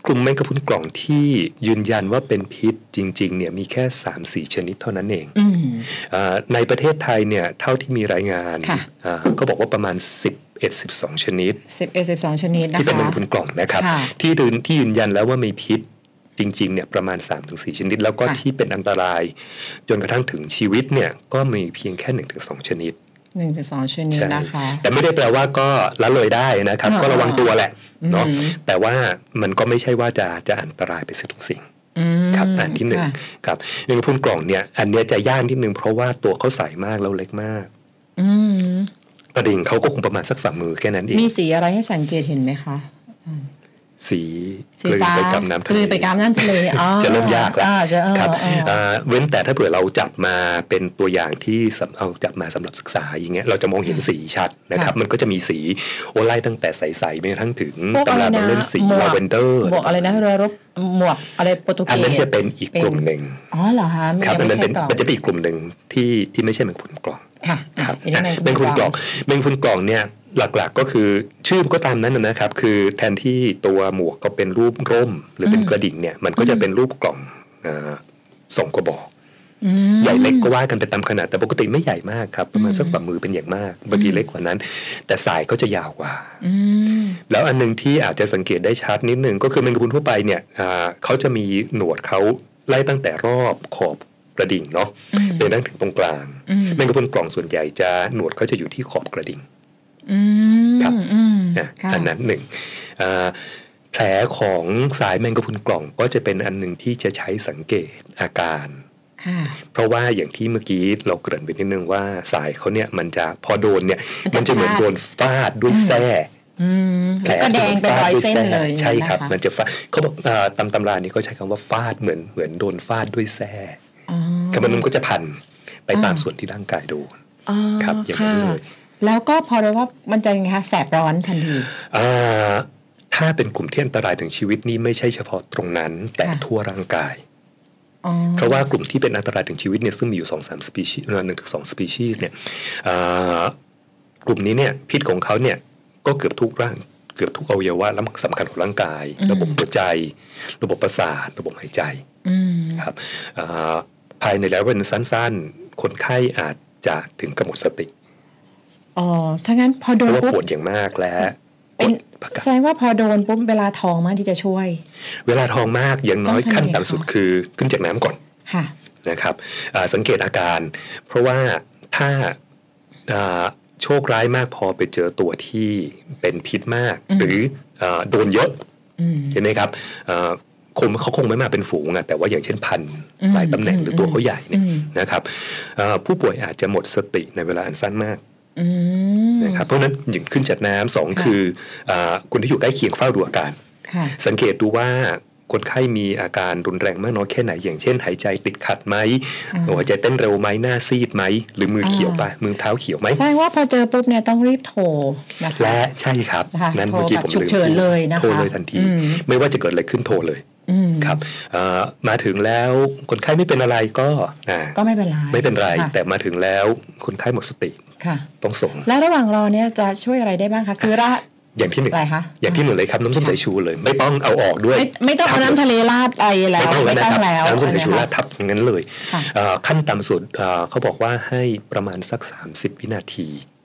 กลุ่มแมงกะพรุนกล่องที่ยืนยันว่าเป็นพิษจริงๆเนี่ยมีแค่ 3-4 ชนิดเท่านั้นเองในประเทศไทยเนี่ยเท่าที่มีรายงานก็บอกว่าประมาณ11-12 ชนิด 11-12 ชนิดนะคะที่เป็นแมงกะพรุนกล่องนะครับที่ยืนยันแล้วว่ามีพิษจริงๆเนี่ยประมาณ 3-4 ชนิดแล้วก็ที่เป็นอันตรายจนกระทั่งถึงชีวิตเนี่ยก็มีเพียงแค่ 1-2 ชนิด 1-2 ชนิดนะคะแต่ไม่ได้แปลว่าก็ละเลยได้นะครับก็ระวังตัวแหละเนาะแต่ว่ามันก็ไม่ใช่ว่าจะอันตรายไปเสียทุกสิ่งครับอันที่หนึ่งครับแมงกะพรุนกล่องเนี่ยอันเนี้ยจะยากนิดนึงเพราะว่าตัวเขาใสมากแล้วเล็กมากกระดิ่งเขาก็คงประมาณสักฝ่ามือแค่นั้นเองมีสีอะไรให้สังเกตเห็นไหมคะสีกลืนไปกับน้ำทะเลจะเริ่มยากแล้วครับเว้นแต่ถ้าเผื่อเราจับมาเป็นตัวอย่างที่เอาจับมาสำหรับศึกษาอย่างเงี้ยเราจะมองเห็นสีชัดนะครับมันก็จะมีสีไล่ตั้งแต่ใสๆไปทั้งถึงตำราบางเล่มสีลาเวนเดอร์หมวกอะไรนะเรือรบหมวกอะไรโปรตุเกสอันนั้นจะเป็นอีกกลุ่มหนึ่งอ๋อเหรอคะครับมันจะเป็นอีกกลุ่มหนึ่งที่ไม่ใช่แมงกะพรุนกล่องครับแมงกะพรุนกล่องเนี่ยหลักๆก็คือชื่อก็ตามนั้นนะครับคือแทนที่ตัวหมวกก็เป็นรูปร่มหรือเป็นกระดิ่งเนี่ยมันก็จะเป็นรูปกล่องส่งกระบอกใหญ่เล็กก็ว่ากันไปตามขนาดแต่ปกติไม่ใหญ่มากครับประมาณสักฝ่ามือเป็นอย่างมากบางทีเล็กกว่านั้นแต่สายก็จะยาวกว่าแล้วอันนึงที่อาจจะสังเกตได้ชัดนิดนึงก็คือแมงกะพรุนทั่วไปเนี่ยเขาจะมีหนวดเขาไล่ตั้งแต่รอบขอบกระดิ่งเนาะไปนั่งถึงตรงกลางแมงกะพรุนกล่องส่วนใหญ่จะหนวดเขาจะอยู่ที่ขอบกระดิ่งครับอันนั้นหนึ่งแผลของสายแมงกะพรุนกล่องก็จะเป็นอันหนึ่งที่จะใช้สังเกตอาการเพราะว่าอย่างที่เมื่อกี้เราเกริ่นไปนิดนึงว่าสายเขาเนี่ยมันจะพอโดนเนี่ยมันจะเหมือนโดนฟาดด้วยแส้แผลแดงเป็นรอยเส้นเลยใช่ครับมันจะฟาดเขาบอกตำรานี้ก็ใช้คำว่าฟาดเหมือนโดนฟาดด้วยแส้มันก็จะพันไปตามส่วนที่ร่างกายโดนครับอย่างนั้นเลยแล้วก็พอรู้ว่ามันจะยังไงคะแสบร้อนทันทีถ้าเป็นกลุ่มที่อันตรายถึงชีวิตนี้ไม่ใช่เฉพาะตรงนั้นแต่ทั่วร่างกายเพราะว่ากลุ่มที่เป็นอันตรายถึงชีวิตเนี่ยซึ่งมีอยู่ 2-3 สปีชีส์1-2 สปีชีส์เนี่ยกลุ่มนี้เนี่ยพิษของเขาเนี่ยก็เกือบทุกอวัยวะสำคัญของร่างกายระบบหัวใจระบบประสาทระบบหายใจครับภายในระยะเวลาสั้นๆคนไข้อาจจะถึงกับหมดสติถ้างั้นพอโดนปุ๊บปวดอย่างมากแล้วแสดงว่าพอโดนปุ๊บเวลาท้องมากที่จะช่วยเวลาท้องมากอย่างน้อยขั้นต่ำสุดคือขึ้นจากน้ำก่อนนะครับสังเกตอาการเพราะว่าถ้าโชคร้ายมากพอไปเจอตัวที่เป็นพิษมากหรือโดนเยอะเห็นไหมครับเขาคงไม่มาเป็นฝูงแต่ว่าอย่างเช่นพันหลายตำแหน่งหรือตัวเขาใหญ่เนี่ยนะครับผู้ป่วยอาจจะหมดสติในเวลาอันสั้นมากนะครับเพราะนั้นอย่างขึ้นจากน้ำ2คือคนที่อยู่ใกล้เคียงเฝ้าดูอาการสังเกตดูว่าคนไข้มีอาการรุนแรงมากน้อยแค่ไหนอย่างเช่นหายใจติดขัดไหมหัวใจเต้นเร็วไหมหน้าซีดไหมหรือมือเขียวปะมือเท้าเขียวไหมใช่ว่าพอเจอปุ๊บเนี่ยต้องรีบโทรนะคะและใช่ครับนั่นเมื่อกี้ผมฉุกเฉินเลยนะคะโทรเลยทันทีไม่ว่าจะเกิดอะไรขึ้นโทรเลยครับมาถึงแล้วคนไข้ไม่เป็นอะไรก็ไม่เป็นไรแต่มาถึงแล้วคนไข้หมดสติต้องส่งแล้วระหว่างรอเนี่ยจะช่วยอะไรได้บ้างคะคืออย่างที่หนึ่งอย่างที่หนึ่งเลยครับน้ำส้มสายชูเลยไม่ต้องเอาออกด้วยไม่ต้องเอาน้ำทะเลราดอะไรแล้วไม่ต้องแล้วน้ำส้มสายชูราดทับงั้นเลยขั้นต่ำสุดเขาบอกว่าให้ประมาณสัก30 วินาที